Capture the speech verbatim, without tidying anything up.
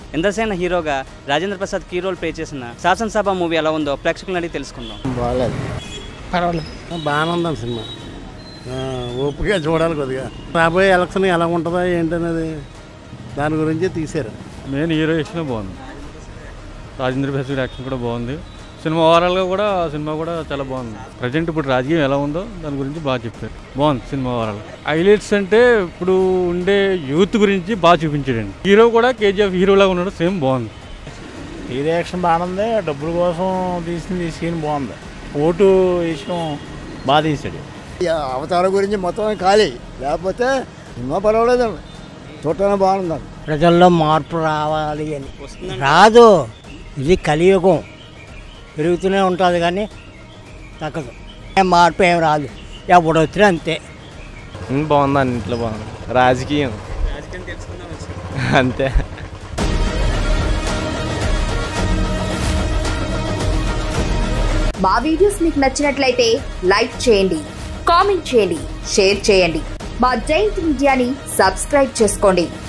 ఇంద్రసేన హీరోగా Rajendra Prasad key role play చేసిన Sasanasabha movie ఎలా ఉందో ప్రేక్షకులను అడిగి తెలుసుకుందాం. బాగాలేదు, పర్వాలేదు, బాగానే ఉందండి సినిమా. ఓపిక చూడాలి కొద్దిగా. రాబోయే ఎలక్షన్ ఎలా ఉంటుందో ఏంటనేది దాని గురించి తీశారు. మెయిన్ హీరో యాక్షన్ బాగుంది, రాజేంద్ర ప్రసాద్ యాక్షన్ కూడా బాగుంది. సినిమా ఓవరాల్గా కూడా సినిమా కూడా చాలా బాగుంది. ప్రజెంట్ ఇప్పుడు రాజకీయం ఎలా ఉందో దాని గురించి బాగా చెప్పారు. బాగుంది సినిమా ఓవరాల్. హైలైట్స్ అంటే ఇప్పుడు ఉండే యూత్ గురించి బాగా చూపించాడండి. హీరో కూడా కేజీఎఫ్ హీరోలాగా ఉన్నాడు, సేమ్ బాగుంది. హీరో యాక్షన్ బాగుంది, డబ్బుల కోసం తీసింది సీన్ బాగుంది, ఓటు విషయం బాగా తీసాడు. అవతారం గురించి మొత్తం ఖాళీ, లేకపోతే సినిమా పర్వాలేదండి, చూడటానికి బాగుందండి. ప్రజల్లో మార్పు రావాలి అని రాదు, ఇది కలియుగం, పెరుగుతూనే ఉంటుంది కానీ తగ్గదు. మార్పు ఏం రాదు, ఎప్పుడు వచ్చినా అంతే. బాగుంది, అన్నింటిలో బాగుంది. రాజకీయం అంతే. మా వీడియోస్ మీకు నచ్చినట్లయితే లైక్ చేయండి, కామెంట్ చేయండి, షేర్ చేయండి. మా జైంట్ మీడియాని సబ్స్క్రైబ్ చేసుకోండి.